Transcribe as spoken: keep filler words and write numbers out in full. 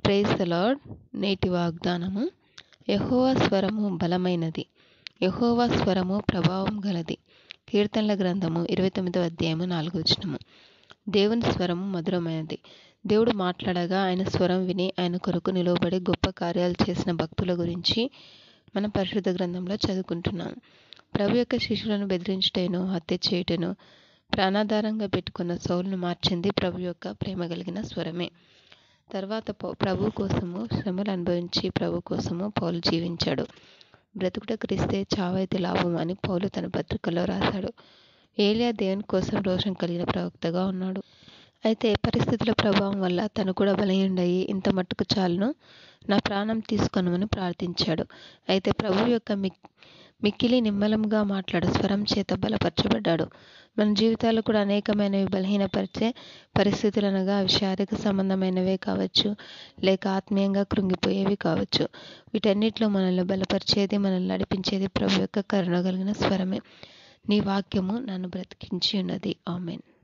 Praise the lord. నేటి వాగ్దానము. యెహోవా స్వరము బలమైనది, యెహోవా స్వరము ప్రభావం గలది. కీర్తనల గ్రంథము ఇరవై తొమ్మిదవ అధ్యాయము నాలుగవ వచనము. దేవుని స్వరము మధురమైనది. దేవుడు మాట్లాడగా ఆయన స్వరం విని ఆయన కొరకు నిలవబడి గొప్ప కార్యాలు చేసిన భక్తుల గురించి మన పరిశుద్ధ గ్రంథంలో చదువుకుంటున్నాం. ప్రభు యొక్క శిష్యులను బెదిరించుటను, హత్య చేయుటను ప్రాణాధారంగా పెట్టుకున్న సౌలును మార్చింది ప్రభు యొక్క ప్రేమ కలిగిన స్వరమే. తర్వాత ప్రభు కోసము శ్రమలు అనుభవించి ప్రభు కోసము పౌలు జీవించాడు. బ్రతుకుట క్రీస్తే, చావైతే లాభం అని పౌలు తన పత్రికలో రాశాడు. ఏలియా దేవుని కోసం రోషం కలిగిన ప్రవక్తగా ఉన్నాడు. అయితే పరిస్థితుల ప్రభావం వల్ల తను కూడా బలహీనుడయి ఇంత మట్టుకు చాలును, నా ప్రాణం తీసుకొనమని ప్రార్థించాడు. అయితే ప్రభు యొక్క మిక్ మిక్కిలి నిమ్మలంగా మాట్లాడు స్వరం చేత బలపరచబడ్డాడు. మన జీవితాలు కూడా అనేకమైనవి బలహీనపరిచే పరిస్థితులు, అనగా అవి శారీరక సంబంధమైనవే కావచ్చు, లేక ఆత్మీయంగా కృంగిపోయేవి కావచ్చు. వీటన్నిటిలో మనల్ని బలపరిచేది, మనల్ని నడిపించేది ప్రభు యొక్క కరుణ కలిగిన స్వరమే. నీ వాక్యము నన్ను బ్రతికించి ఉన్నది. ఆమెన్.